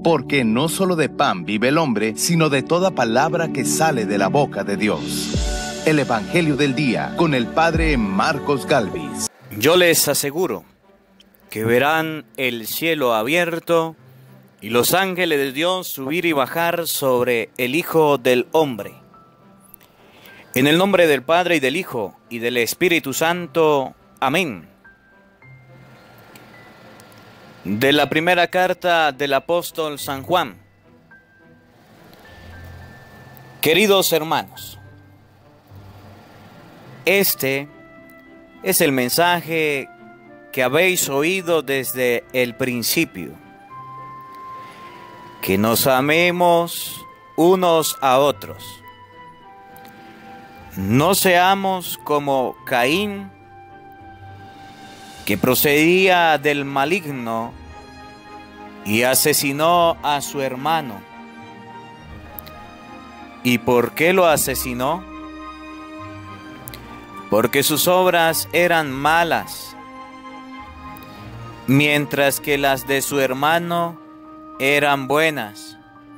porque no solo de pan vive el hombre, sino de toda palabra que sale de la boca de Dios. El Evangelio del Día con el Padre Marcos Galvis. Yo les aseguro que verán el cielo abierto y los ángeles de Dios subir y bajar sobre el Hijo del Hombre. En el nombre del Padre y del Hijo y del Espíritu Santo. Amén. De la primera carta del apóstol San Juan. Queridos hermanos, este es el mensaje que habéis oído desde el principio, que nos amemos unos a otros. No seamos como Caín, que procedía del maligno y asesinó a su hermano. ¿Y por qué lo asesinó? Porque sus obras eran malas, mientras que las de su hermano eran buenas.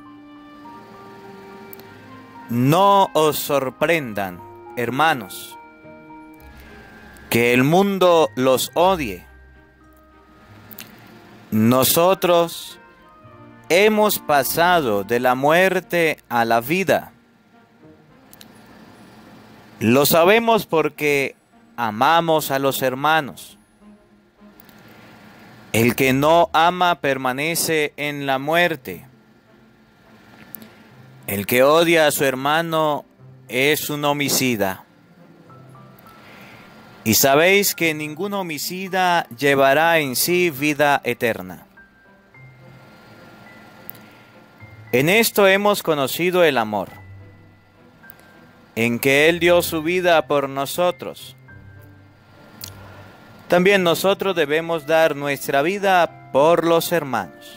No os sorprendan, hermanos, que el mundo los odie. Nosotros hemos pasado de la muerte a la vida. Lo sabemos porque amamos a los hermanos. El que no ama permanece en la muerte. El que odia a su hermano es un homicida. Y sabéis que ningún homicida llevará en sí vida eterna. En esto hemos conocido el amor, en que Él dio su vida por nosotros. También nosotros debemos dar nuestra vida por los hermanos.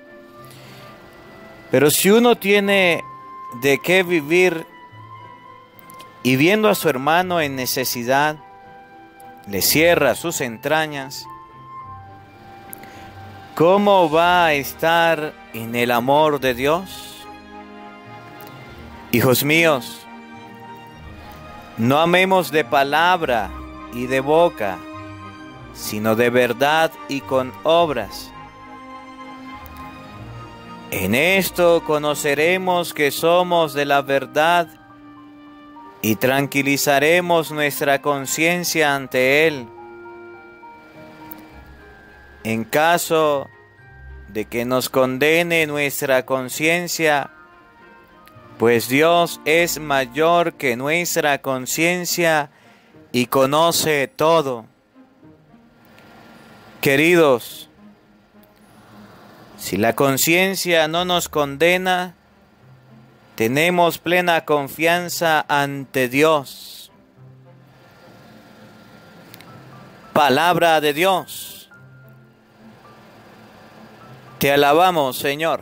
Pero si uno tiene de qué vivir y viendo a su hermano en necesidad, le cierra sus entrañas, ¿cómo va a estar en el amor de Dios? Hijos míos, no amemos de palabra y de boca, sino de verdad y con obras. En esto conoceremos que somos de la verdad y tranquilizaremos nuestra conciencia ante Él. En caso de que nos condene nuestra conciencia, pues Dios es mayor que nuestra conciencia y conoce todo. Queridos, si la conciencia no nos condena, tenemos plena confianza ante Dios. Palabra de Dios. Te alabamos, Señor.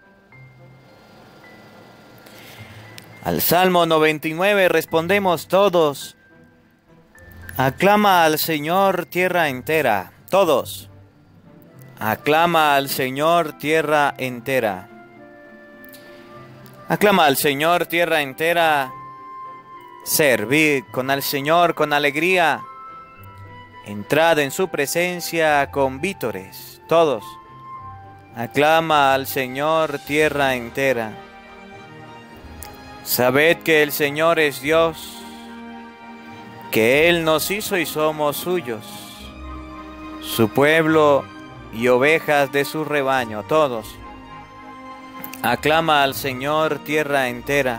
Al Salmo 99 respondemos todos. Aclama al Señor tierra entera. Todos. Aclama al Señor tierra entera. Aclama al Señor tierra entera. Servid con el Señor con alegría. Entrad en su presencia con vítores. Todos. Aclama al Señor tierra entera. Sabed que el Señor es Dios, que Él nos hizo y somos suyos, su pueblo y ovejas de su rebaño, todos. Aclama al Señor tierra entera.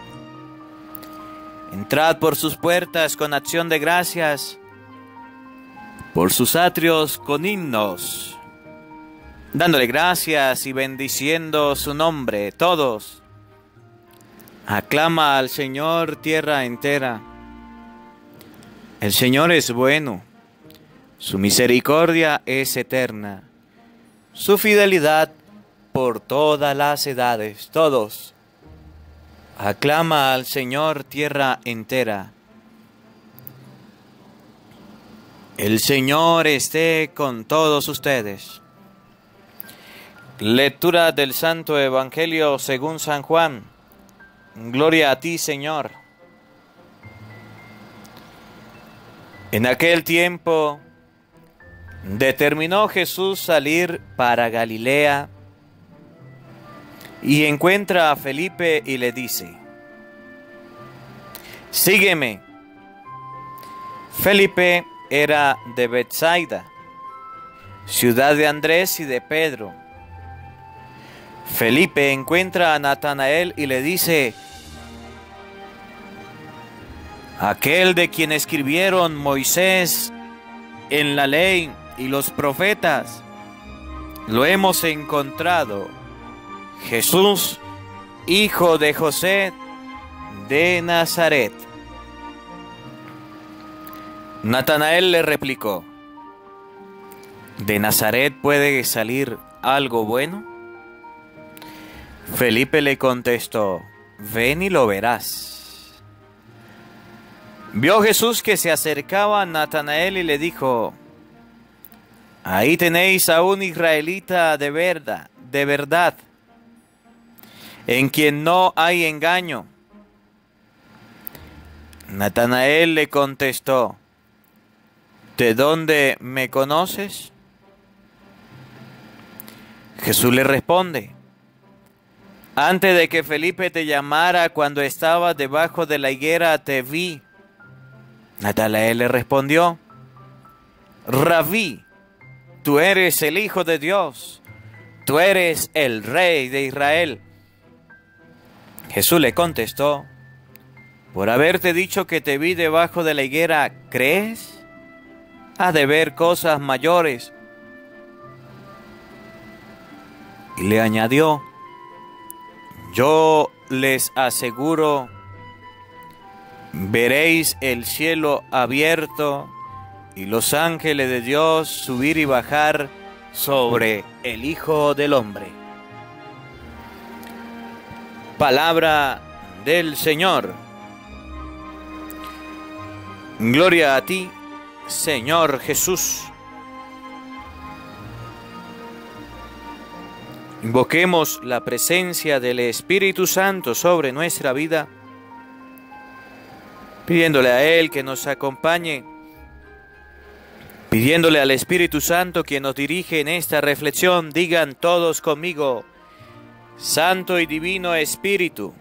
Entrad por sus puertas con acción de gracias, por sus atrios con himnos, dándole gracias y bendiciendo su nombre, todos. Aclama al Señor tierra entera. El Señor es bueno, su misericordia es eterna, su fidelidad por todas las edades, todos. Aclama al Señor tierra entera. El Señor esté con todos ustedes. Lectura del Santo Evangelio según San Juan. Gloria a ti, Señor. En aquel tiempo determinó Jesús salir para Galilea y encuentra a Felipe y le dice: sígueme. Felipe era de Betsaida, ciudad de Andrés y de Pedro. Felipe encuentra a Natanael y le dice: aquel de quien escribieron Moisés en la ley y los profetas, lo hemos encontrado, Jesús, hijo de José de Nazaret. Natanael le replicó: ¿de Nazaret puede salir algo bueno? Felipe le contestó: ven y lo verás. Vio Jesús que se acercaba a Natanael y le dijo: ahí tenéis a un israelita de verdad, en quien no hay engaño. Natanael le contestó: ¿de dónde me conoces? Jesús le responde: antes de que Felipe te llamara, cuando estabas debajo de la higuera, te vi. Natanael le respondió: Rabí, tú eres el Hijo de Dios, tú eres el Rey de Israel. Jesús le contestó: por haberte dicho que te vi debajo de la higuera, ¿crees? Has de ver cosas mayores. Y le añadió: yo les aseguro, veréis el cielo abierto y los ángeles de Dios subir y bajar sobre el Hijo del Hombre. Palabra del Señor. Gloria a ti, Señor Jesús. Invoquemos la presencia del Espíritu Santo sobre nuestra vida, pidiéndole a Él que nos acompañe, pidiéndole al Espíritu Santo que nos dirige en esta reflexión. Digan todos conmigo: Santo y Divino Espíritu,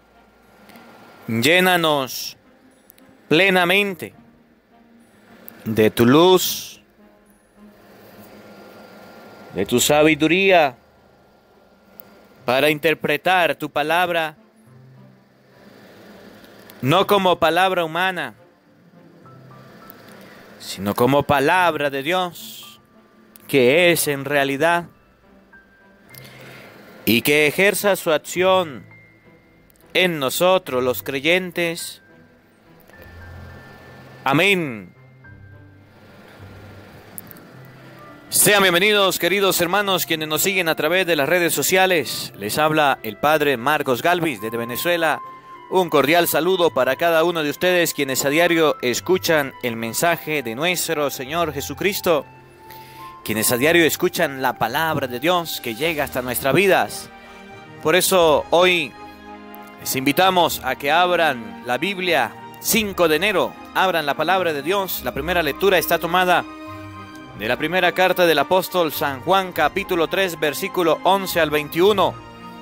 llénanos plenamente de tu luz, de tu sabiduría, para interpretar tu palabra, no como palabra humana, sino como palabra de Dios, que es en realidad, y que ejerza su acción en nosotros los creyentes. Amén. Sean bienvenidos, queridos hermanos, quienes nos siguen a través de las redes sociales. Les habla el Padre Marcos Galvis desde Venezuela. Un cordial saludo para cada uno de ustedes quienes a diario escuchan el mensaje de nuestro Señor Jesucristo, quienes a diario escuchan la palabra de Dios que llega hasta nuestras vidas. Por eso hoy les invitamos a que abran la Biblia. 5 de enero, abran la palabra de Dios. La primera lectura está tomada de la primera carta del apóstol San Juan, capítulo 3, versículo 11 al 21.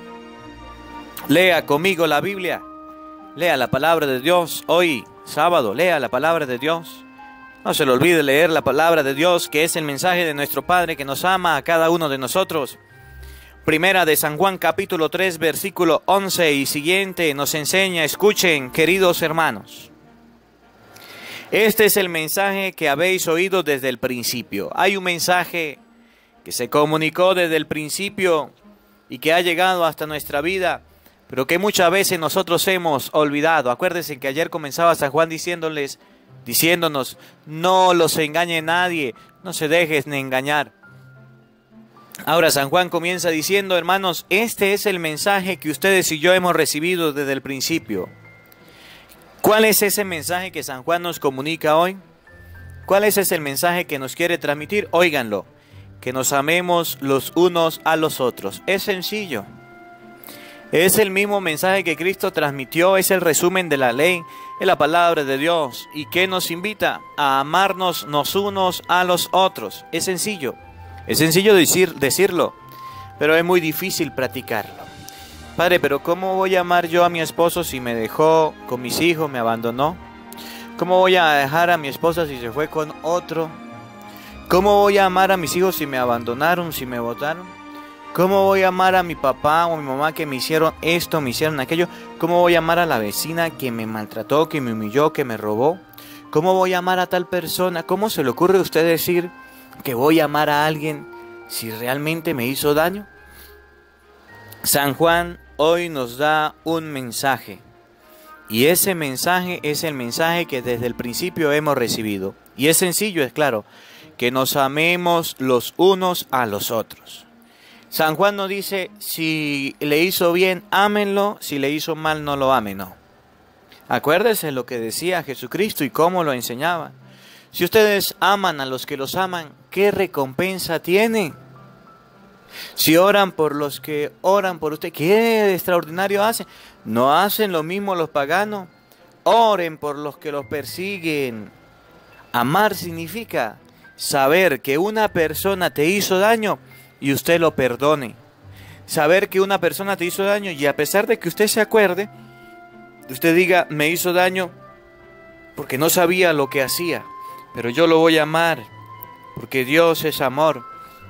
Lea conmigo la Biblia, lea la palabra de Dios. Hoy, sábado, lea la palabra de Dios. No se le olvide leer la palabra de Dios, que es el mensaje de nuestro Padre que nos ama a cada uno de nosotros. Primera de San Juan, capítulo 3, versículo 11 y siguiente nos enseña: escuchen, queridos hermanos. Este es el mensaje que habéis oído desde el principio. Hay un mensaje que se comunicó desde el principio y que ha llegado hasta nuestra vida, pero que muchas veces nosotros hemos olvidado. Acuérdense que ayer comenzaba San Juan diciéndonos: no los engañe nadie, no se dejen engañar. Ahora San Juan comienza diciendo: hermanos, este es el mensaje que ustedes y yo hemos recibido desde el principio. ¿Cuál es ese mensaje que San Juan nos comunica hoy? ¿Cuál es ese mensaje que nos quiere transmitir? Óiganlo. que nos amemos los unos a los otros. Es sencillo. Es el mismo mensaje que Cristo transmitió, es el resumen de la ley, es la palabra de Dios y que nos invita a amarnos los unos a los otros. Es sencillo decirlo, pero es muy difícil practicarlo. Padre, pero ¿cómo voy a amar yo a mi esposo si me dejó con mis hijos, me abandonó? ¿Cómo voy a dejar a mi esposa si se fue con otro? ¿Cómo voy a amar a mis hijos si me abandonaron, si me botaron? ¿Cómo voy a amar a mi papá o a mi mamá que me hicieron esto, me hicieron aquello? ¿Cómo voy a amar a la vecina que me maltrató, que me humilló, que me robó? ¿Cómo voy a amar a tal persona? ¿Cómo se le ocurre a usted decir que voy a amar a alguien si realmente me hizo daño? San Juan hoy nos da un mensaje. Y ese mensaje es el mensaje que desde el principio hemos recibido. Y es sencillo, es claro, que nos amemos los unos a los otros. San Juan nos dice, si le hizo bien, ámenlo, si le hizo mal, no lo amen, no. Acuérdense lo que decía Jesucristo y cómo lo enseñaba. Si ustedes aman a los que los aman, ¿qué recompensa tienen? Si oran por los que oran por usted, ¿qué extraordinario hacen? ¿No hacen lo mismo los paganos? Oren por los que los persiguen. Amar significa saber que una persona te hizo daño y usted lo perdone. Saber que una persona te hizo daño y a pesar de que usted se acuerde, usted diga, me hizo daño porque no sabía lo que hacía, pero yo lo voy a amar porque Dios es amor.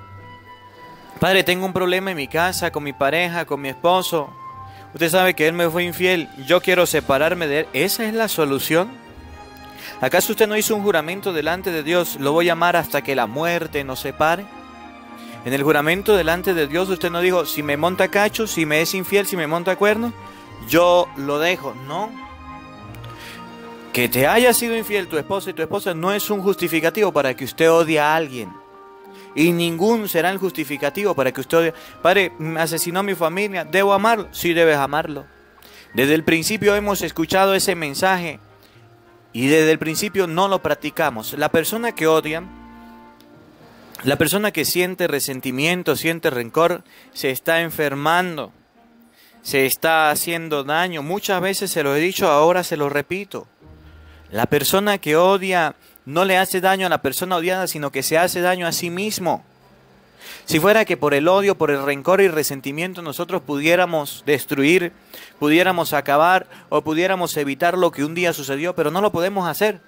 Padre, tengo un problema en mi casa, con mi pareja, con mi esposo. Usted sabe que él me fue infiel, yo quiero separarme de él. ¿Esa es la solución? ¿Acaso usted no hizo un juramento delante de Dios? Lo voy a amar hasta que la muerte nos separe. En el juramento delante de Dios usted no dijo, si me monta cacho, si me es infiel, si me monta cuerno, yo lo dejo. No. Que te haya sido infiel tu esposo y tu esposa no es un justificativo para que usted odie a alguien. Y ningún será el justificativo para que usted odie. Padre, me asesinó a mi familia, ¿debo amarlo? Sí, debes amarlo. Desde el principio hemos escuchado ese mensaje y desde el principio no lo practicamos. La persona que odia, la persona que siente resentimiento, siente rencor, se está enfermando, se está haciendo daño. Muchas veces se lo he dicho, ahora se lo repito. La persona que odia no le hace daño a la persona odiada, sino que se hace daño a sí mismo. Si fuera que por el odio, por el rencor y resentimiento nosotros pudiéramos destruir, pudiéramos acabar o pudiéramos evitar lo que un día sucedió, pero no lo podemos hacer.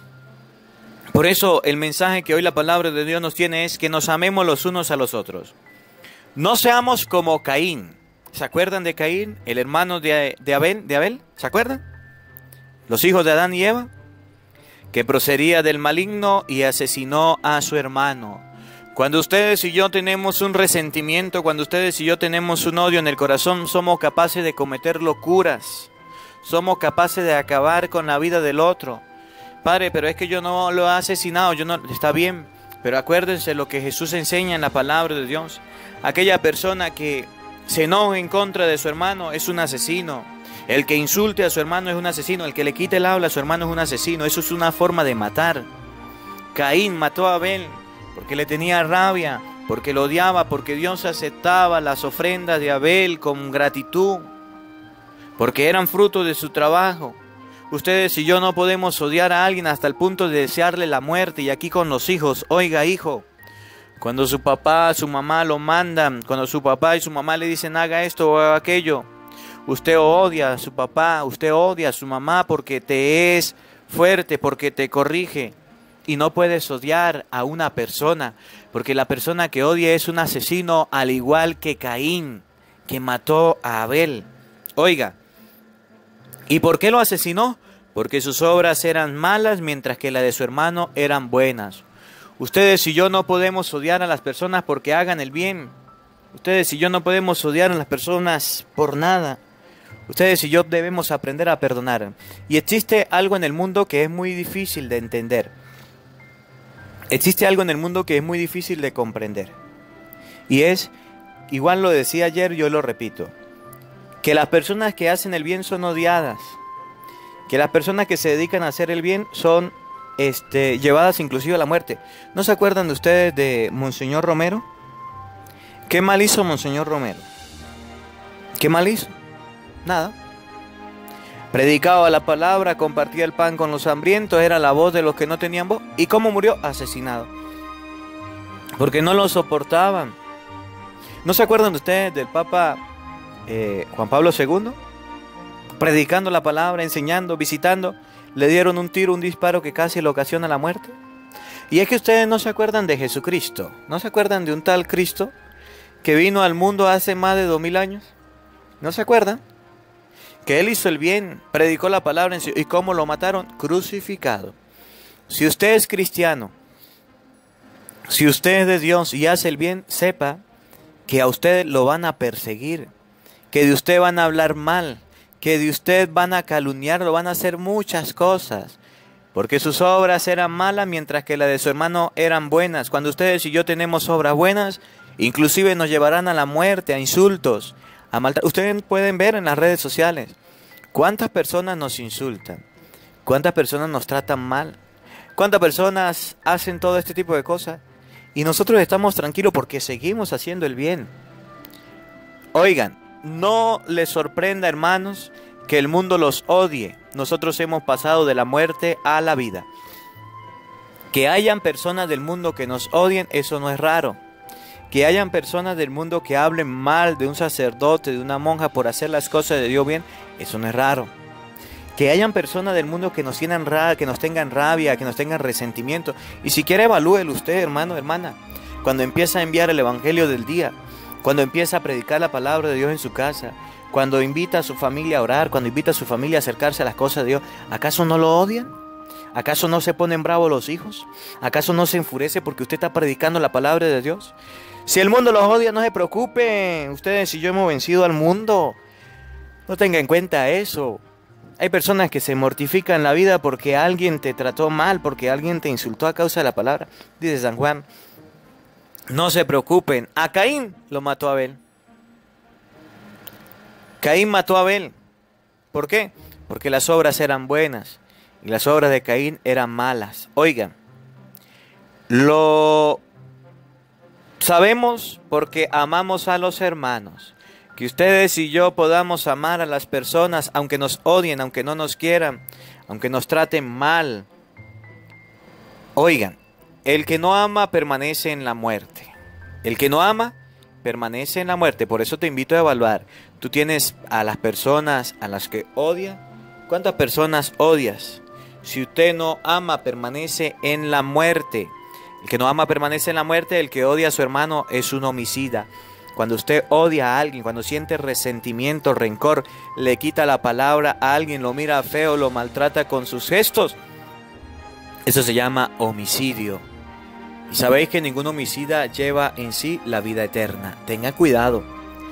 Por eso el mensaje que hoy la palabra de Dios nos tiene es que nos amemos los unos a los otros. No seamos como Caín. ¿Se acuerdan de Caín, el hermano de Abel? ¿Se acuerdan? Los hijos de Adán y Eva, que procedía del maligno y asesinó a su hermano. Cuando ustedes y yo tenemos un resentimiento, cuando ustedes y yo tenemos un odio en el corazón, somos capaces de cometer locuras. Somos capaces de acabar con la vida del otro. Padre, pero es que yo no lo he asesinado, está bien, pero acuérdense lo que Jesús enseña en la palabra de Dios. Aquella persona que se enoja en contra de su hermano es un asesino. El que insulte a su hermano es un asesino. El que le quite el habla a su hermano es un asesino. Eso es una forma de matar. Caín mató a Abel porque le tenía rabia, porque lo odiaba, porque Dios aceptaba las ofrendas de Abel con gratitud, porque eran fruto de su trabajo. Ustedes y yo no podemos odiar a alguien hasta el punto de desearle la muerte. Y aquí con los hijos, oiga hijo, cuando su papá, su mamá lo mandan, cuando su papá y su mamá le dicen haga esto o haga aquello, usted odia a su papá, usted odia a su mamá porque te es fuerte, porque te corrige. Y no puedes odiar a una persona, porque la persona que odia es un asesino, al igual que Caín, que mató a Abel. Oiga, ¿y por qué lo asesinó? Porque sus obras eran malas, mientras que las de su hermano eran buenas. Ustedes y yo no podemos odiar a las personas porque hagan el bien. Ustedes y yo no podemos odiar a las personas por nada. Ustedes y yo debemos aprender a perdonar. Y existe algo en el mundo que es muy difícil de entender. Existe algo en el mundo que es muy difícil de comprender. Y es, igual lo decía ayer, yo lo repito, que las personas que hacen el bien son odiadas. Que las personas que se dedican a hacer el bien son llevadas inclusive a la muerte. ¿No se acuerdan de ustedes de Monseñor Romero? ¿Qué mal hizo Monseñor Romero? ¿Qué mal hizo? Nada. Predicaba la palabra, compartía el pan con los hambrientos, era la voz de los que no tenían voz. ¿Y cómo murió? Asesinado. Porque no lo soportaban. ¿No se acuerdan de ustedes del Papa Juan Pablo II? Predicando la palabra, enseñando, visitando, le dieron un tiro, un disparo que casi le ocasiona la muerte. Y es que ustedes no se acuerdan de Jesucristo, no se acuerdan de un tal Cristo que vino al mundo hace más de 2000 años. ¿No se acuerdan? Que Él hizo el bien, predicó la palabra y cómo lo mataron, crucificado. Si usted es cristiano, si usted es de Dios y hace el bien, sepa que a usted lo van a perseguir, que de usted van a hablar mal, que de usted van a calumniarlo, van a hacer muchas cosas, porque sus obras eran malas mientras que las de su hermano eran buenas. Cuando ustedes y yo tenemos obras buenas, inclusive nos llevarán a la muerte, a insultos, a maltrato. Ustedes pueden ver en las redes sociales cuántas personas nos insultan, cuántas personas nos tratan mal, cuántas personas hacen todo este tipo de cosas y nosotros estamos tranquilos porque seguimos haciendo el bien. Oigan, no les sorprenda, hermanos, que el mundo los odie. Nosotros hemos pasado de la muerte a la vida. Que hayan personas del mundo que nos odien, eso no es raro. Que hayan personas del mundo que hablen mal de un sacerdote, de una monja por hacer las cosas de Dios bien, eso no es raro. Que hayan personas del mundo que nos tengan rabia, que nos tengan resentimiento. Y siquiera evalúelo usted, hermano, hermana, cuando empieza a enviar el evangelio del día, cuando empieza a predicar la palabra de Dios en su casa, cuando invita a su familia a orar, cuando invita a su familia a acercarse a las cosas de Dios, ¿acaso no lo odian? ¿Acaso no se ponen bravos los hijos? ¿Acaso no se enfurece porque usted está predicando la palabra de Dios? Si el mundo los odia, no se preocupen. Ustedes y yo hemos vencido al mundo. No tenga en cuenta eso. Hay personas que se mortifican la vida porque alguien te trató mal, porque alguien te insultó a causa de la palabra. Dice San Juan, no se preocupen. A Caín lo mató Abel. Caín mató a Abel. ¿Por qué? Porque las obras eran buenas y las obras de Caín eran malas. Oigan, lo sabemos porque amamos a los hermanos. Que ustedes y yo podamos amar a las personas, aunque nos odien, aunque no nos quieran, aunque nos traten mal. Oigan, el que no ama permanece en la muerte. El que no ama permanece en la muerte. Por eso te invito a evaluar. Tú tienes a las personas a las que odia. ¿Cuántas personas odias? Si usted no ama, permanece en la muerte. El que no ama permanece en la muerte. El que odia a su hermano es un homicida. Cuando usted odia a alguien, cuando siente resentimiento, rencor, le quita la palabra a alguien, lo mira feo, lo maltrata con sus gestos, eso se llama homicidio. Y sabéis que ningún homicida lleva en sí la vida eterna. Tenga cuidado.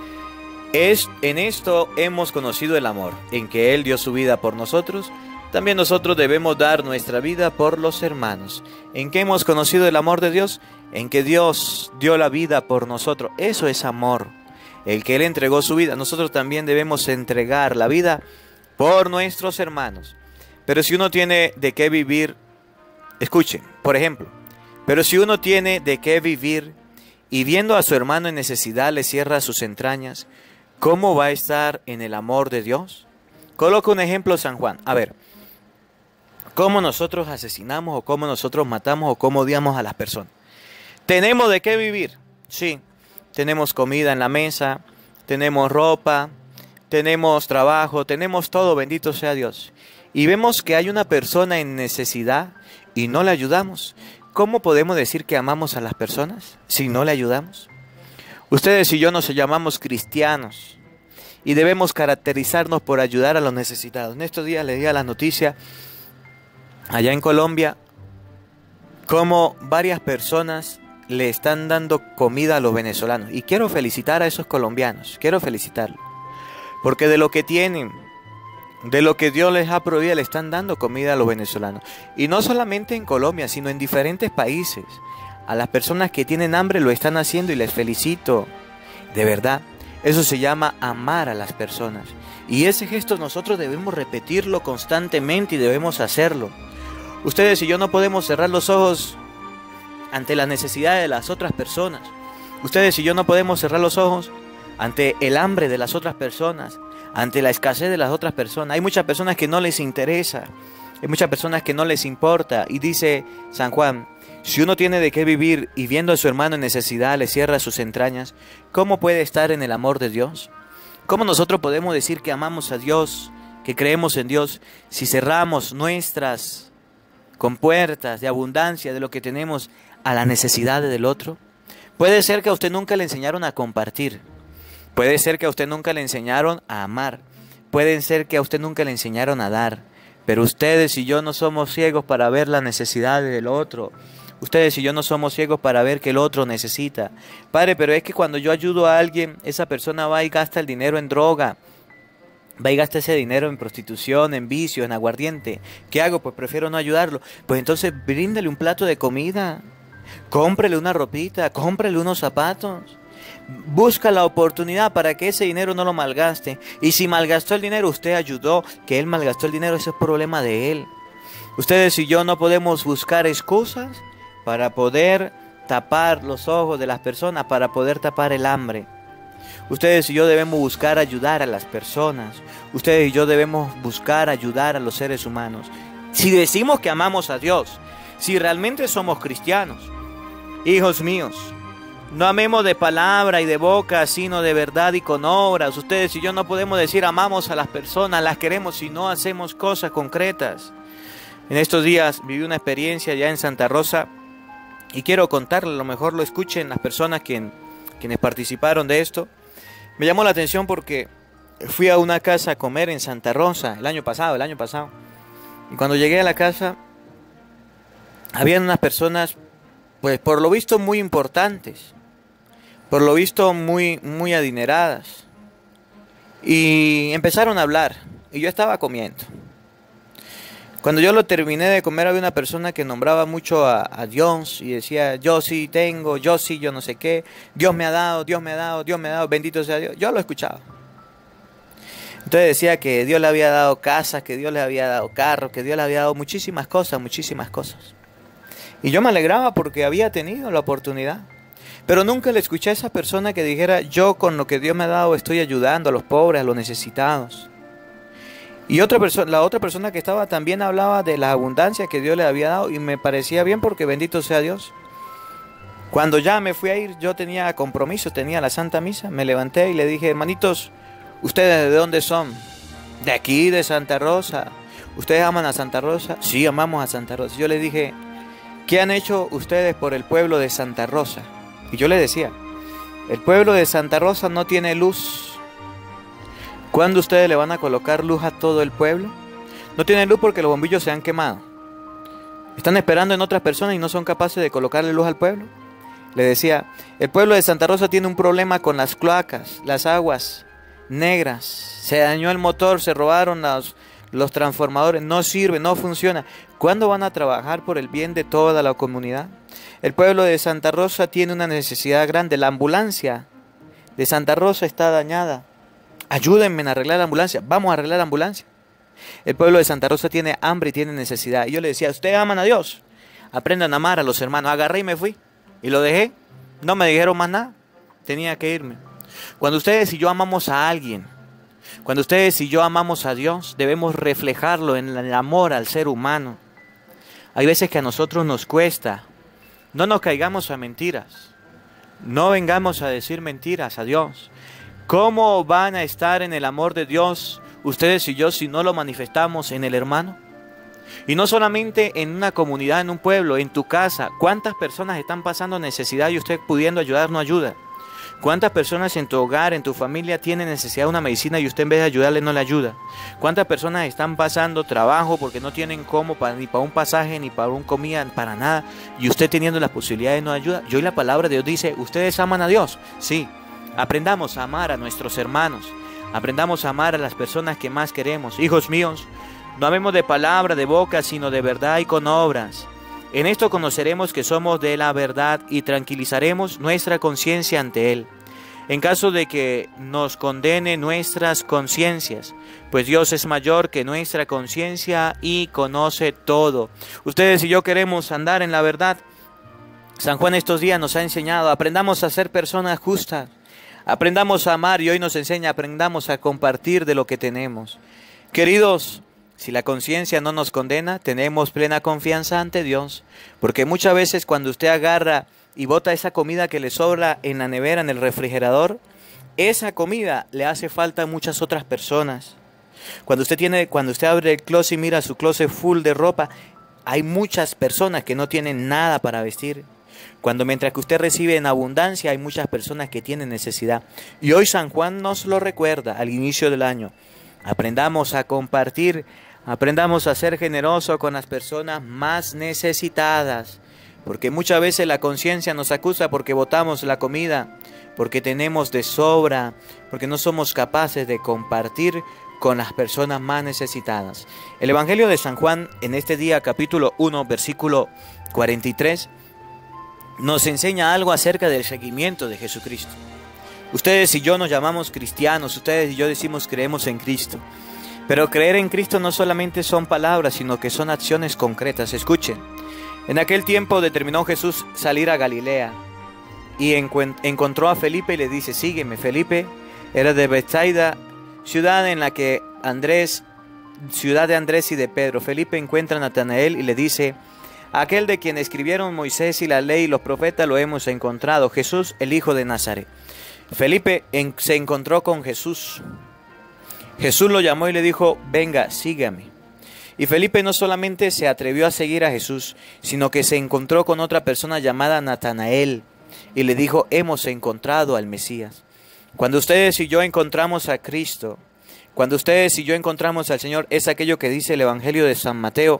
En esto hemos conocido el amor, en que Él dio su vida por nosotros. También nosotros debemos dar nuestra vida por los hermanos. ¿En qué hemos conocido el amor de Dios? En que Dios dio la vida por nosotros. Eso es amor. El que Él entregó su vida. Nosotros también debemos entregar la vida por nuestros hermanos. Pero si uno tiene de qué vivir, escuchen, por ejemplo, pero si uno tiene de qué vivir y viendo a su hermano en necesidad le cierra sus entrañas, ¿cómo va a estar en el amor de Dios? Coloco un ejemplo, San Juan. A ver, ¿cómo nosotros asesinamos o cómo nosotros matamos o cómo odiamos a las personas? ¿Tenemos de qué vivir? Sí, tenemos comida en la mesa, tenemos ropa, tenemos trabajo, tenemos todo, bendito sea Dios. Y vemos que hay una persona en necesidad y no le ayudamos. ¿Cómo podemos decir que amamos a las personas si no le ayudamos? Ustedes y yo nos llamamos cristianos y debemos caracterizarnos por ayudar a los necesitados. En estos días leía la noticia allá en Colombia cómo varias personas le están dando comida a los venezolanos. Y quiero felicitar a esos colombianos, quiero felicitarlos. Porque de lo que tienen, de lo que Dios les ha prohibido, le están dando comida a los venezolanos. Y no solamente en Colombia, sino en diferentes países. A las personas que tienen hambre lo están haciendo y les felicito. De verdad, eso se llama amar a las personas. Y ese gesto nosotros debemos repetirlo constantemente y debemos hacerlo. Ustedes y yo no podemos cerrar los ojos ante la necesidad de las otras personas. Ustedes y yo no podemos cerrar los ojos ante el hambre de las otras personas, ante la escasez de las otras personas. Hay muchas personas que no les interesa, hay muchas personas que no les importa. Y dice San Juan, si uno tiene de qué vivir y viendo a su hermano en necesidad le cierra sus entrañas, ¿cómo puede estar en el amor de Dios? ¿Cómo nosotros podemos decir que amamos a Dios, que creemos en Dios, si cerramos nuestras compuertas de abundancia de lo que tenemos a la necesidad del otro? Puede ser que a usted nunca le enseñaron a compartir. Puede ser que a usted nunca le enseñaron a amar. Puede ser que a usted nunca le enseñaron a dar. Pero ustedes y yo no somos ciegos para ver la necesidad del otro. Ustedes y yo no somos ciegos para ver que el otro necesita. Padre, pero es que cuando yo ayudo a alguien, esa persona va y gasta el dinero en droga. Va y gasta ese dinero en prostitución, en vicio, en aguardiente. ¿Qué hago? Pues prefiero no ayudarlo. Pues entonces bríndale un plato de comida. Cómprele una ropita, cómprele unos zapatos. Busca la oportunidad para que ese dinero no lo malgaste. Y si malgastó el dinero, usted ayudó, que él malgastó el dinero, ese es problema de él. Ustedes y yo no podemos buscar excusas para poder tapar los ojos de las personas, para poder tapar el hambre. Ustedes y yo debemos buscar ayudar a las personas. Ustedes y yo debemos buscar ayudar a los seres humanos. Si decimos que amamos a Dios, si realmente somos cristianos, hijos míos, no amemos de palabra y de boca, sino de verdad y con obras. Ustedes y yo no podemos decir amamos a las personas, las queremos, si no hacemos cosas concretas. En estos días viví una experiencia ya en Santa Rosa y quiero contarle, a lo mejor lo escuchen las personas quienes participaron de esto. Me llamó la atención porque fui a una casa a comer en Santa Rosa el año pasado. Y cuando llegué a la casa, habían unas personas, pues por lo visto muy importantes, por lo visto muy adineradas. Y empezaron a hablar y yo estaba comiendo. Cuando yo lo terminé de comer, había una persona que nombraba mucho a Dios y decía, yo sí tengo, yo sí, yo no sé qué, Dios me ha dado, Dios me ha dado, Dios me ha dado, bendito sea Dios. Yo lo escuchaba. Entonces decía que Dios le había dado casas, que Dios le había dado carros, que Dios le había dado muchísimas cosas. Y yo me alegraba porque había tenido la oportunidad. Pero nunca le escuché a esa persona que dijera, yo con lo que Dios me ha dado estoy ayudando a los pobres, a los necesitados. Y la otra persona que estaba también hablaba de la abundancia que Dios le había dado y me parecía bien porque bendito sea Dios. Cuando ya me fui a ir, yo tenía compromiso, tenía la Santa Misa, me levanté y le dije, hermanitos, ¿ustedes de dónde son? De aquí, de Santa Rosa. ¿Ustedes aman a Santa Rosa? Sí, amamos a Santa Rosa. Yo les dije, ¿qué han hecho ustedes por el pueblo de Santa Rosa? Y yo les decía, el pueblo de Santa Rosa no tiene luz. ¿Cuándo ustedes le van a colocar luz a todo el pueblo? No tienen luz porque los bombillos se han quemado. Están esperando en otras personas y no son capaces de colocarle luz al pueblo. Le decía, el pueblo de Santa Rosa tiene un problema con las cloacas, las aguas negras. Se dañó el motor, se robaron los transformadores, no sirve, no funciona. ¿Cuándo van a trabajar por el bien de toda la comunidad? El pueblo de Santa Rosa tiene una necesidad grande. La ambulancia de Santa Rosa está dañada. Ayúdenme a arreglar la ambulancia. Vamos a arreglar la ambulancia. El pueblo de Santa Rosa tiene hambre y tiene necesidad. Y yo le decía, ¿ustedes aman a Dios? Aprendan a amar a los hermanos. Agarré y me fui. Y lo dejé. No me dijeron más nada. Tenía que irme. Cuando ustedes y yo amamos a alguien, cuando ustedes y yo amamos a Dios, debemos reflejarlo en el amor al ser humano. Hay veces que a nosotros nos cuesta. No nos caigamos a mentiras. No vengamos a decir mentiras a Dios. ¿Cómo van a estar en el amor de Dios ustedes y yo si no lo manifestamos en el hermano? Y no solamente en una comunidad, en un pueblo, en tu casa. ¿Cuántas personas están pasando necesidad y usted pudiendo ayudar no ayuda? ¿Cuántas personas en tu hogar, en tu familia tienen necesidad de una medicina y usted en vez de ayudarle no le ayuda? ¿Cuántas personas están pasando trabajo porque no tienen cómo ni para un pasaje, ni para una comida, para nada? Y usted teniendo las posibilidades no ayuda. Y hoy la palabra de Dios dice, ¿ustedes aman a Dios? Sí. Aprendamos a amar a nuestros hermanos. Aprendamos a amar a las personas que más queremos. Hijos míos, no amemos de palabra, de boca, sino de verdad y con obras. En esto conoceremos que somos de la verdad y tranquilizaremos nuestra conciencia ante Él. en caso de que nos condene nuestras conciencias, pues Dios es mayor que nuestra conciencia y conoce todo. Ustedes y yo queremos andar en la verdad. San Juan estos días nos ha enseñado, aprendamos a ser personas justas, aprendamos a amar, y hoy nos enseña, aprendamos a compartir de lo que tenemos. Queridos, si la conciencia no nos condena, tenemos plena confianza ante Dios, porque muchas veces cuando usted agarra y bota esa comida que le sobra en la nevera, en el refrigerador, esa comida le hace falta a muchas otras personas. Cuando usted abre el closet y mira su closet full de ropa, hay muchas personas que no tienen nada para vestir. Mientras que usted recibe en abundancia, hay muchas personas que tienen necesidad. Y hoy San Juan nos lo recuerda al inicio del año. Aprendamos a compartir, aprendamos a ser generosos con las personas más necesitadas. Porque muchas veces la conciencia nos acusa porque botamos la comida, porque tenemos de sobra, porque no somos capaces de compartir con las personas más necesitadas. El Evangelio de San Juan en este día, capítulo 1, versículo 43, nos enseña algo acerca del seguimiento de Jesucristo. Ustedes y yo nos llamamos cristianos, ustedes y yo decimos creemos en Cristo. Pero creer en Cristo no solamente son palabras, sino que son acciones concretas. Escuchen. En aquel tiempo determinó Jesús salir a Galilea y encontró a Felipe y le dice, sígueme. Felipe era de Betsaida, ciudad de Andrés y de Pedro. Felipe encuentra a Natanael y le dice, aquel de quien escribieron Moisés y la ley y los profetas lo hemos encontrado, Jesús, el hijo de Nazaret. Felipe se encontró con Jesús. Jesús lo llamó y le dijo, venga, sígame. Y Felipe no solamente se atrevió a seguir a Jesús, sino que se encontró con otra persona llamada Natanael y le dijo, hemos encontrado al Mesías. Cuando ustedes y yo encontramos a Cristo, cuando ustedes y yo encontramos al Señor, es aquello que dice el Evangelio de San Mateo.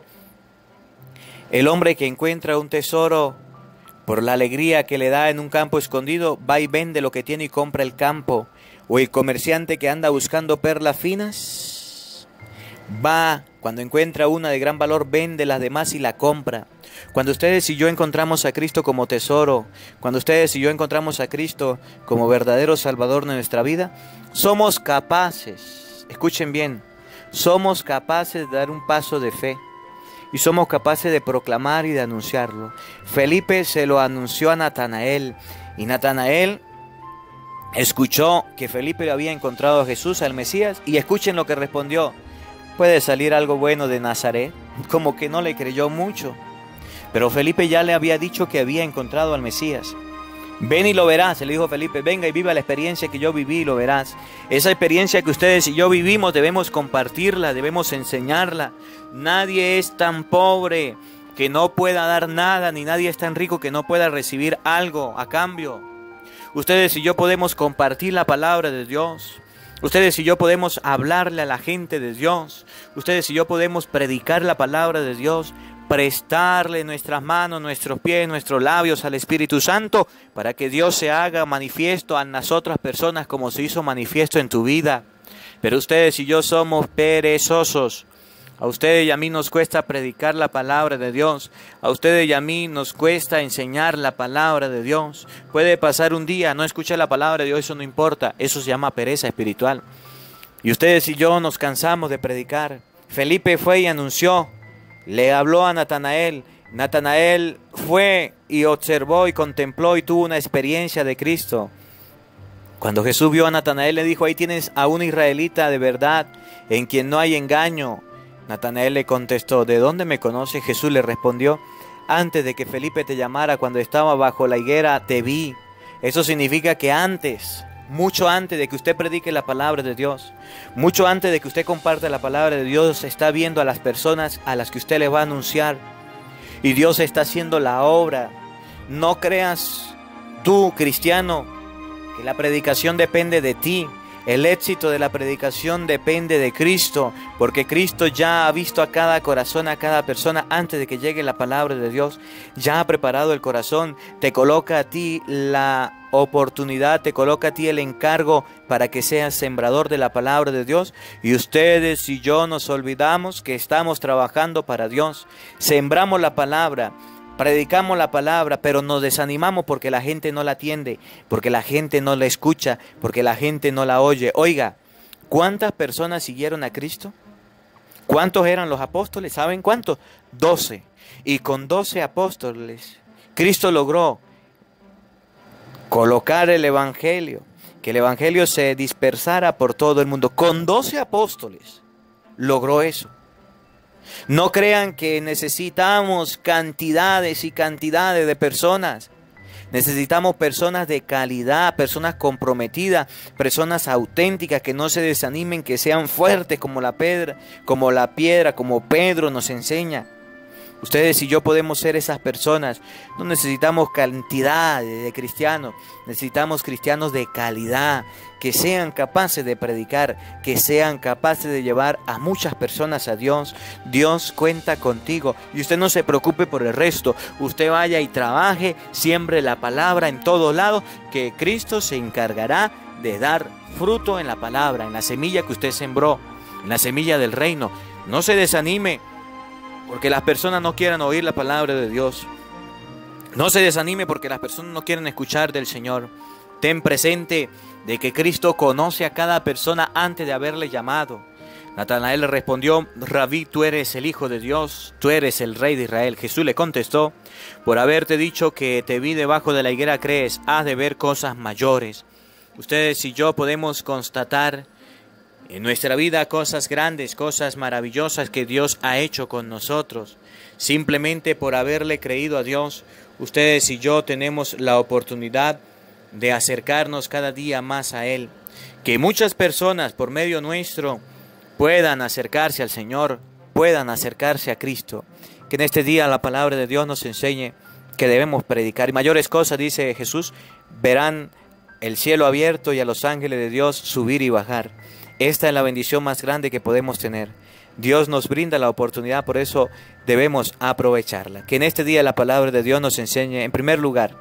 El hombre que encuentra un tesoro por la alegría que le da en un campo escondido, va y vende lo que tiene y compra el campo. O el comerciante que anda buscando perlas finas, va, cuando encuentra una de gran valor, vende las demás y la compra. Cuando ustedes y yo encontramos a Cristo como tesoro, cuando ustedes y yo encontramos a Cristo como verdadero Salvador de nuestra vida, somos capaces, escuchen bien, somos capaces de dar un paso de fe y somos capaces de proclamar y de anunciarlo. Felipe se lo anunció a Natanael y Natanael escuchó que Felipe le había encontrado a Jesús, al Mesías, y escuchen lo que respondió. ¿Puede salir algo bueno de Nazaret? Como que no le creyó mucho. Pero Felipe ya le había dicho que había encontrado al Mesías. Ven y lo verás, le dijo Felipe, venga y viva la experiencia que yo viví y lo verás. Esa experiencia que ustedes y yo vivimos debemos compartirla, debemos enseñarla. Nadie es tan pobre que no pueda dar nada, ni nadie es tan rico que no pueda recibir algo a cambio. Ustedes y yo podemos compartir la palabra de Dios. Ustedes y yo podemos hablarle a la gente de Dios. Ustedes y yo podemos predicar la palabra de Dios, prestarle nuestras manos, nuestros pies, nuestros labios al Espíritu Santo para que Dios se haga manifiesto a las otras personas como se hizo manifiesto en tu vida. Pero ustedes y yo somos perezosos. A ustedes y a mí nos cuesta predicar la palabra de Dios. A ustedes y a mí nos cuesta enseñar la palabra de Dios. Puede pasar un día, no escuché la palabra de Dios, eso no importa. Eso se llama pereza espiritual. Y ustedes y yo nos cansamos de predicar. Felipe fue y anunció. Le habló a Natanael. Natanael fue y observó y contempló y tuvo una experiencia de Cristo. Cuando Jesús vio a Natanael, le dijo, ahí tienes a un israelita de verdad, en quien no hay engaño. Natanael le contestó, ¿de dónde me conoces? Jesús le respondió, antes de que Felipe te llamara, cuando estaba bajo la higuera, te vi. Eso significa que antes, mucho antes de que usted predique la palabra de Dios, mucho antes de que usted comparte la palabra de Dios, está viendo a las personas a las que usted le va a anunciar. Y Dios está haciendo la obra. No creas tú, cristiano, que la predicación depende de ti. El éxito de la predicación depende de Cristo, porque Cristo ya ha visto a cada corazón, a cada persona antes de que llegue la palabra de Dios. Ya ha preparado el corazón, te coloca a ti la oportunidad, te coloca a ti el encargo para que seas sembrador de la palabra de Dios. Y ustedes y yo nos olvidamos que estamos trabajando para Dios. Sembramos la palabra, predicamos la palabra, pero nos desanimamos porque la gente no la atiende, porque la gente no la escucha, porque la gente no la oye. Oiga, ¿cuántas personas siguieron a Cristo? ¿Cuántos eran los apóstoles? ¿Saben cuántos? 12. Y con 12 apóstoles, Cristo logró colocar el evangelio, que el evangelio se dispersara por todo el mundo. Con 12 apóstoles logró eso. No crean que necesitamos cantidades y cantidades de personas. Necesitamos personas de calidad, personas comprometidas, personas auténticas que no se desanimen, que sean fuertes como la piedra, como Pedro nos enseña. Ustedes y yo podemos ser esas personas. No necesitamos cantidad de cristianos, necesitamos cristianos de calidad, que sean capaces de predicar, que sean capaces de llevar a muchas personas a Dios. Dios cuenta contigo y usted no se preocupe por el resto. Usted vaya y trabaje, siembre la palabra en todos lados, que Cristo se encargará de dar fruto en la palabra, en la semilla que usted sembró, en la semilla del reino. No se desanime porque las personas no quieran oír la palabra de Dios. No se desanime porque las personas no quieren escuchar del Señor. Ten presente de que Cristo conoce a cada persona antes de haberle llamado. Natanael le respondió: Rabí, tú eres el Hijo de Dios, tú eres el Rey de Israel. Jesús le contestó: por haberte dicho que te vi debajo de la higuera crees, has de ver cosas mayores. Ustedes y yo podemos constatar en nuestra vida cosas grandes, cosas maravillosas que Dios ha hecho con nosotros. Simplemente por haberle creído a Dios, ustedes y yo tenemos la oportunidad de acercarnos cada día más a Él. Que muchas personas por medio nuestro puedan acercarse al Señor, puedan acercarse a Cristo. Que en este día la palabra de Dios nos enseñe que debemos predicar. Y mayores cosas, dice Jesús, verán el cielo abierto y a los ángeles de Dios subir y bajar. Esta es la bendición más grande que podemos tener. Dios nos brinda la oportunidad, por eso debemos aprovecharla. Que en este día la palabra de Dios nos enseñe, en primer lugar,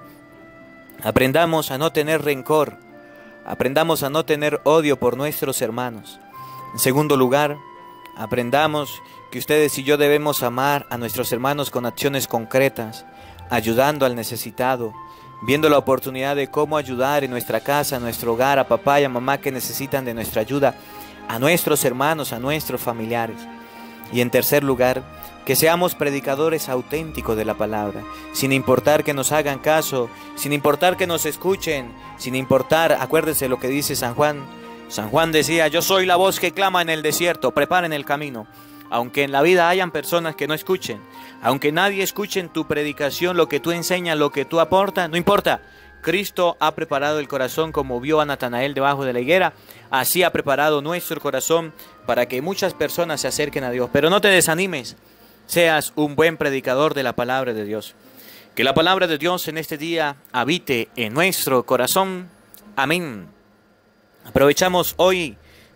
aprendamos a no tener rencor, aprendamos a no tener odio por nuestros hermanos. En segundo lugar, aprendamos que ustedes y yo debemos amar a nuestros hermanos con acciones concretas, ayudando al necesitado, viendo la oportunidad de cómo ayudar en nuestra casa, en nuestro hogar, a papá y a mamá que necesitan de nuestra ayuda, a nuestros hermanos, a nuestros familiares. Y en tercer lugar, que seamos predicadores auténticos de la palabra, sin importar que nos hagan caso, sin importar que nos escuchen, sin importar, acuérdense lo que dice San Juan. San Juan decía: yo soy la voz que clama en el desierto, preparen el camino. Aunque en la vida hayan personas que no escuchen, aunque nadie escuche en tu predicación lo que tú enseñas, lo que tú aportas, no importa. Cristo ha preparado el corazón como vio a Natanael debajo de la higuera. Así ha preparado nuestro corazón para que muchas personas se acerquen a Dios. Pero no te desanimes, seas un buen predicador de la palabra de Dios. Que la palabra de Dios en este día habite en nuestro corazón. Amén. Aprovechamos hoy,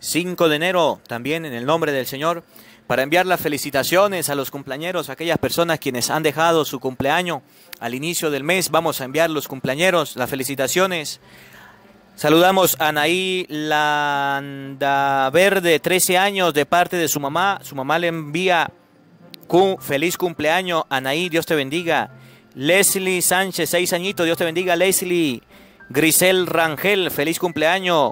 5 de enero, también en el nombre del Señor, para enviar las felicitaciones a los cumpleañeros, a aquellas personas quienes han dejado su cumpleaños al inicio del mes. Vamos a enviar los cumpleañeros, las felicitaciones. Saludamos a Anaí Landaverde, 13 años, de parte de su mamá. Su mamá le envía feliz cumpleaños. Anaí, Dios te bendiga. Leslie Sánchez, 6 añitos, Dios te bendiga, Leslie. Grisel Rangel, feliz cumpleaños.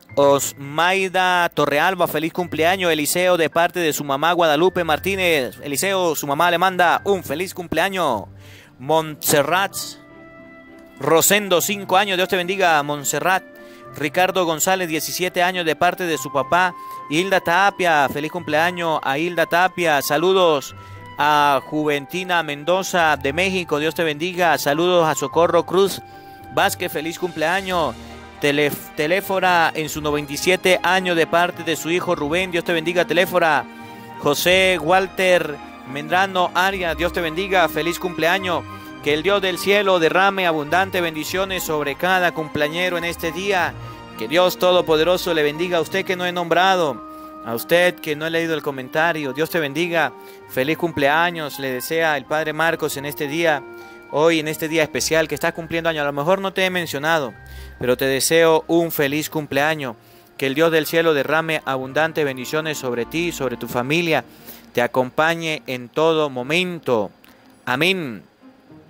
Osmaida Torrealba, feliz cumpleaños. Eliseo, de parte de su mamá Guadalupe Martínez. Eliseo, su mamá le manda un feliz cumpleaños. Montserrat Rosendo, 5 años, Dios te bendiga, Montserrat. Ricardo González, 17 años, de parte de su papá. Hilda Tapia, feliz cumpleaños a Hilda Tapia. Saludos a Juventina Mendoza de México, Dios te bendiga. Saludos a Socorro Cruz Vázquez, feliz cumpleaños. Teléfora en su 97 años, de parte de su hijo Rubén, Dios te bendiga, Teléfora. José Walter Mendrano Arias, Dios te bendiga, feliz cumpleaños. Que el Dios del cielo derrame abundantes bendiciones sobre cada cumpleañero en este día. Que Dios Todopoderoso le bendiga a usted que no he nombrado, a usted que no he leído el comentario. Dios te bendiga, feliz cumpleaños, le desea el Padre Marcos en este día. Hoy en este día especial que estás cumpliendo años, a lo mejor no te he mencionado, pero te deseo un feliz cumpleaños. Que el Dios del cielo derrame abundantes bendiciones sobre ti, sobre tu familia, te acompañe en todo momento. Amén.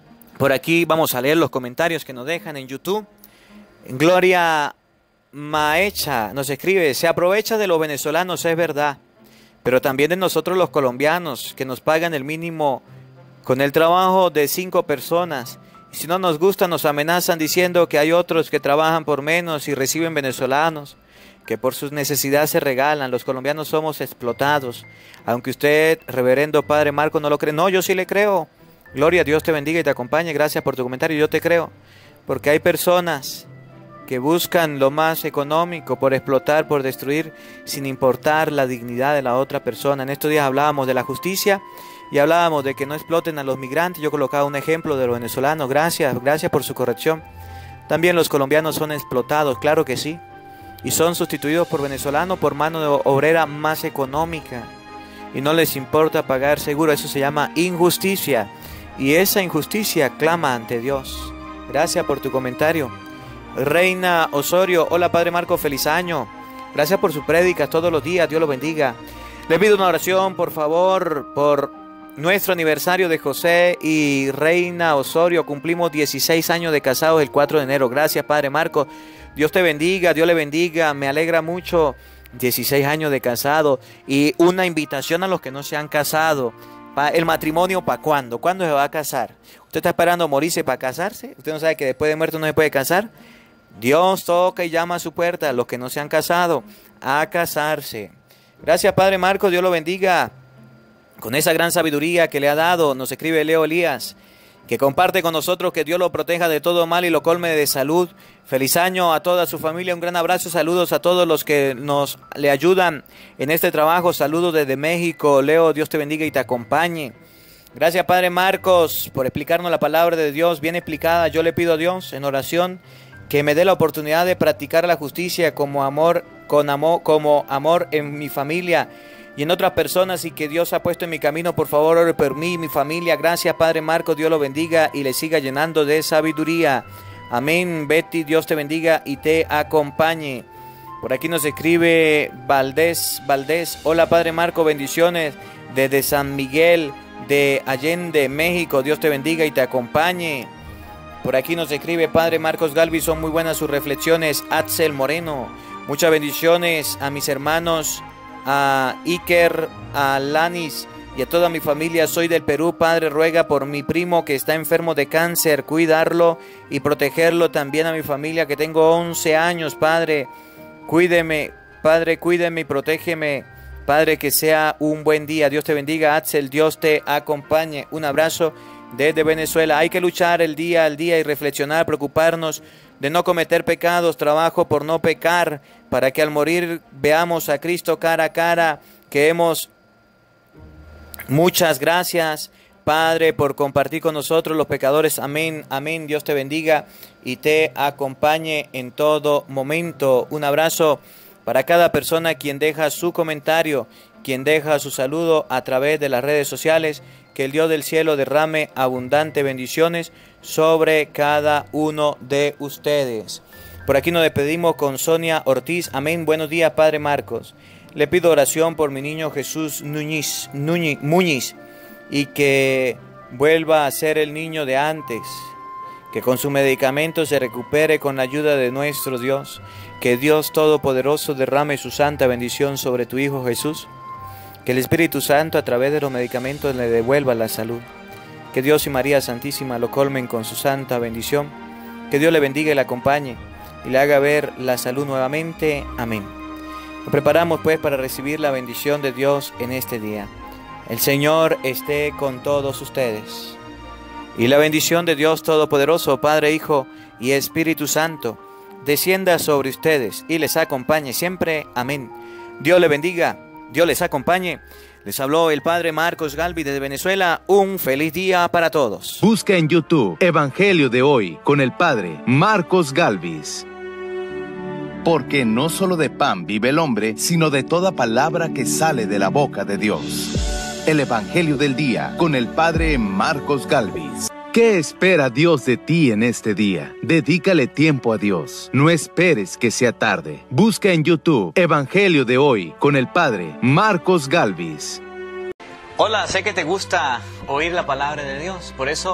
Por aquí vamos a leer los comentarios que nos dejan en YouTube. Gloria Maecha nos escribe: se aprovecha de los venezolanos, es verdad, pero también de nosotros los colombianos, que nos pagan el mínimo con el trabajo de 5 personas. Y si no nos gusta, nos amenazan diciendo que hay otros que trabajan por menos y reciben venezolanos, que por sus necesidades se regalan. Los colombianos somos explotados. Aunque usted, reverendo Padre Marco, no lo cree. No, yo sí le creo. Gloria, Dios te bendiga y te acompañe. Gracias por tu comentario. Yo te creo. Porque hay personas que buscan lo más económico por explotar, por destruir, sin importar la dignidad de la otra persona. En estos días hablábamos de la justicia y hablábamos de que no exploten a los migrantes. Yo colocaba un ejemplo de los venezolanos. Gracias por su corrección. También los colombianos son explotados, claro que sí. Y son sustituidos por venezolanos por mano de obrera más económica. Y no les importa pagar seguro. Eso se llama injusticia. Y esa injusticia clama ante Dios. Gracias por tu comentario. Reina Osorio: hola Padre Marco, feliz año. Gracias por sus prédicas todos los días, Dios lo bendiga. Le pido una oración, por favor, por nuestro aniversario de José y Reina Osorio. Cumplimos 16 años de casados el 4 de enero. Gracias Padre Marco. Dios te bendiga, Dios le bendiga. Me alegra mucho. 16 años de casado. Y una invitación a los que no se han casado. ¿El matrimonio para cuándo? ¿Cuándo se va a casar? ¿Usted está esperando morirse para casarse? ¿Usted no sabe que después de muerto no se puede casar? Dios toca y llama a su puerta a los que no se han casado a casarse. Gracias Padre Marco, Dios lo bendiga. Con esa gran sabiduría que le ha dado, nos escribe Leo Elías, que comparte con nosotros, que Dios lo proteja de todo mal y lo colme de salud. Feliz año a toda su familia, un gran abrazo, saludos a todos los que le ayudan en este trabajo. Saludos desde México. Leo, Dios te bendiga y te acompañe. Gracias Padre Marcos por explicarnos la palabra de Dios bien explicada. Yo le pido a Dios en oración que me dé la oportunidad de practicar la justicia como amor en mi familia y en otras personas, y que Dios ha puesto en mi camino. Por favor, ore por mí y mi familia. Gracias Padre Marcos, Dios lo bendiga y le siga llenando de sabiduría. Amén. Betty, Dios te bendiga y te acompañe. Por aquí nos escribe Valdés. Hola Padre Marco, bendiciones desde San Miguel de Allende, México. Dios te bendiga y te acompañe. Por aquí nos escribe Padre Marcos Galvi, son muy buenas sus reflexiones. Axel Moreno, muchas bendiciones a mis hermanos, a Iker, a Lanis y a toda mi familia. Soy del Perú. Padre, ruega por mi primo que está enfermo de cáncer, cuidarlo y protegerlo. También a mi familia, que tengo 11 años. Padre, cuídeme y protégeme. Padre, que sea un buen día. Dios te bendiga, Axel, Dios te acompañe. Un abrazo desde Venezuela. Hay que luchar el día al día y reflexionar, preocuparnos de no cometer pecados, trabajo por no pecar, para que al morir veamos a Cristo cara a cara. Muchas gracias, Padre, por compartir con nosotros los pecadores. Amén, amén. Dios te bendiga y te acompañe en todo momento. Un abrazo para cada persona quien deja su comentario, quien deja su saludo a través de las redes sociales. Que el Dios del cielo derrame abundantes bendiciones sobre cada uno de ustedes. Por aquí nos despedimos con Sonia Ortiz. Amén. Buenos días, Padre Marcos. Le pido oración por mi niño Jesús Muñiz y que vuelva a ser el niño de antes. Que con su medicamento se recupere con la ayuda de nuestro Dios. Que Dios Todopoderoso derrame su santa bendición sobre tu Hijo Jesús. Que el Espíritu Santo a través de los medicamentos le devuelva la salud. Que Dios y María Santísima lo colmen con su santa bendición. Que Dios le bendiga y le acompañe y le haga ver la salud nuevamente. Amén. Nos preparamos pues para recibir la bendición de Dios en este día. El Señor esté con todos ustedes. Y la bendición de Dios Todopoderoso, Padre, Hijo y Espíritu Santo, descienda sobre ustedes y les acompañe siempre. Amén. Dios le bendiga, Dios les acompañe. Les habló el Padre Marcos Galvi desde Venezuela. Un feliz día para todos. Busca en YouTube Evangelio de Hoy con el Padre Marcos Galvis. Porque no solo de pan vive el hombre, sino de toda palabra que sale de la boca de Dios. El Evangelio del Día con el Padre Marcos Galvis. ¿Qué espera Dios de ti en este día? Dedícale tiempo a Dios. No esperes que sea tarde. Busca en YouTube Evangelio de Hoy con el Padre Marcos Galvis. Hola, sé que te gusta oír la palabra de Dios. Por eso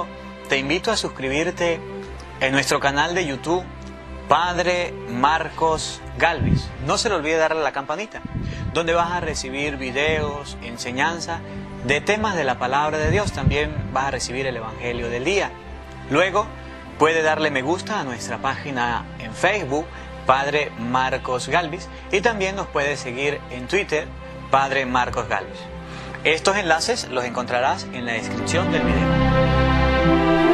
te invito a suscribirte en nuestro canal de YouTube, Padre Marcos Galvis. No se le olvide darle a la campanita, donde vas a recibir videos, enseñanza de temas de la palabra de Dios. También vas a recibir el Evangelio del día. Luego puede darle me gusta a nuestra página en Facebook, Padre Marcos Galvis, y también nos puede seguir en Twitter, Padre Marcos Galvis. Estos enlaces los encontrarás en la descripción del video.